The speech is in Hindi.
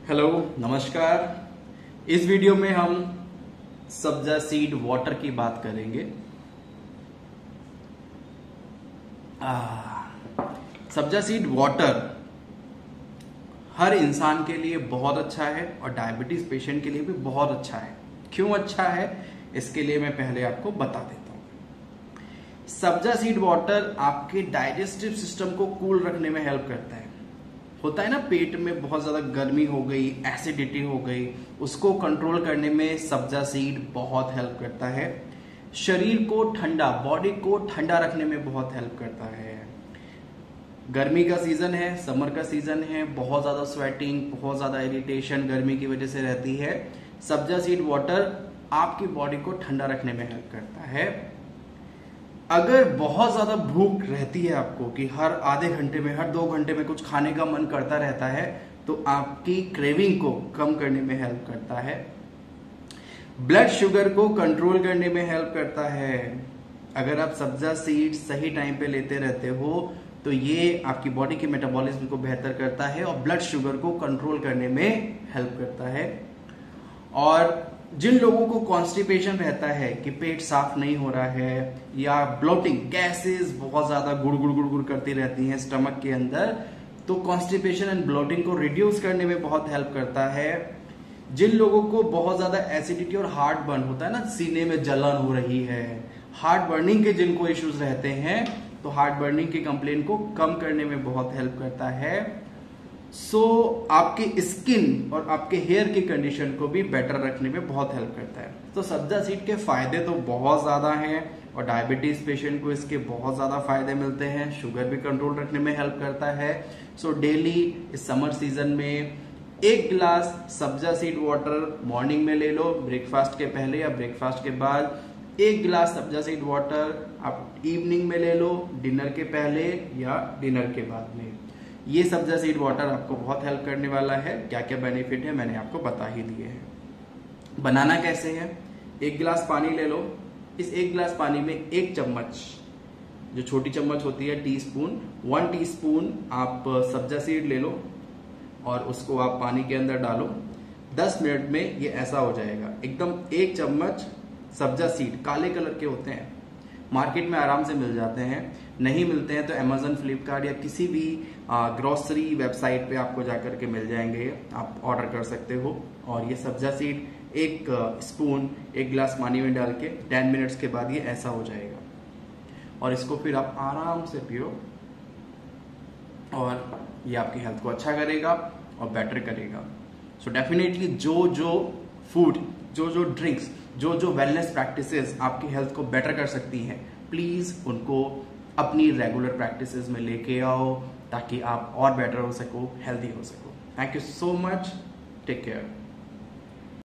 हेलो, नमस्कार। इस वीडियो में हम सब्जा सीड वाटर की बात करेंगे। सब्जा सीड वाटर हर इंसान के लिए बहुत अच्छा है और डायबिटीज पेशेंट के लिए भी बहुत अच्छा है। क्यों अच्छा है, इसके लिए मैं पहले आपको बता देता हूं। सब्जा सीड वाटर आपके डाइजेस्टिव सिस्टम को कूल रखने में हेल्प करता है। होता है ना, पेट में बहुत ज्यादा गर्मी हो गई, एसिडिटी हो गई, उसको कंट्रोल करने में सब्जा सीड बहुत हेल्प करता है। शरीर को ठंडा, बॉडी को ठंडा रखने में बहुत हेल्प करता है। गर्मी का सीजन है, समर का सीजन है, बहुत ज्यादा स्वेटिंग, बहुत ज्यादा इरिटेशन गर्मी की वजह से रहती है। सब्जा सीड वाटर आपकी बॉडी को ठंडा रखने में हेल्प करता है। अगर बहुत ज्यादा भूख रहती है आपको कि हर आधे घंटे में, हर 2 घंटे में कुछ खाने का मन करता रहता है, तो आपकी क्रेविंग को कम करने में हेल्प करता है। ब्लड शुगर को कंट्रोल करने में हेल्प करता है। अगर आप सब्जा सीड सही टाइम पे लेते रहते हो तो ये आपकी बॉडी के मेटाबॉलिज्म को बेहतर करता है और ब्लड शुगर को कंट्रोल करने में हेल्प करता है। और जिन लोगों को कॉन्स्टिपेशन रहता है कि पेट साफ नहीं हो रहा है या ब्लोटिंग, गैसेस बहुत ज्यादा गुड़ गुड़ गुड़ गुड़ करती रहती हैं स्टमक के अंदर, तो कॉन्स्टिपेशन एंड ब्लोटिंग को रिड्यूस करने में बहुत हेल्प करता है। जिन लोगों को बहुत ज्यादा एसिडिटी और हार्ट बर्न होता है ना, सीने में जलन हो रही है, हार्ट बर्निंग के जिनको इश्यूज रहते हैं, तो हार्ट बर्निंग के कंप्लेन को कम करने में बहुत हेल्प करता है। आपकी स्किन और आपके हेयर की कंडीशन को भी बेटर रखने में बहुत हेल्प करता है। तो सब्जा सीड के फायदे तो बहुत ज्यादा हैं और डायबिटीज पेशेंट को इसके बहुत ज्यादा फायदे मिलते हैं। शुगर भी कंट्रोल रखने में हेल्प करता है। डेली इस समर सीजन में 1 glass sabja seed water morning में ले लो, ब्रेकफास्ट के पहले या ब्रेकफास्ट के बाद। 1 गिलास सब्जा सीड वाटर आप इवनिंग में ले लो, डिनर के पहले या डिनर के बाद में। ये सब्जा सीड वाटर आपको बहुत हेल्प करने वाला है। क्या क्या बेनिफिट है मैंने आपको बता ही दिए हैं। बनाना कैसे है, 1 गिलास पानी ले लो। इस 1 गिलास पानी में 1 चम्मच, जो छोटी चम्मच होती है, टीस्पून, 1 टीस्पून आप सब्जा सीड ले लो और उसको आप पानी के अंदर डालो। 10 मिनट में ये ऐसा हो जाएगा एकदम। 1 चम्मच सब्जा सीड काले कलर के होते हैं, मार्केट में आराम से मिल जाते हैं। नहीं मिलते हैं तो अमेजन, फ्लिपकार्ट या किसी भी ग्रोसरी वेबसाइट पे आपको जाकर के मिल जाएंगे, आप ऑर्डर कर सकते हो। और ये सब्जा सीड 1 स्पून 1 गिलास पानी में डाल के 10 मिनट्स के बाद ये ऐसा हो जाएगा और इसको फिर आप आराम से पियो और ये आपकी हेल्थ को अच्छा करेगा और बेटर करेगा। डेफिनेटली जो फूड, जो ड्रिंक्स, जो वेलनेस प्रैक्टिसेस आपकी हेल्थ को बेटर कर सकती हैं, प्लीज उनको अपनी रेगुलर प्रैक्टिसेस में लेके आओ ताकि आप और बेटर हो सको, हेल्दी हो सको। Thank you so much, take care.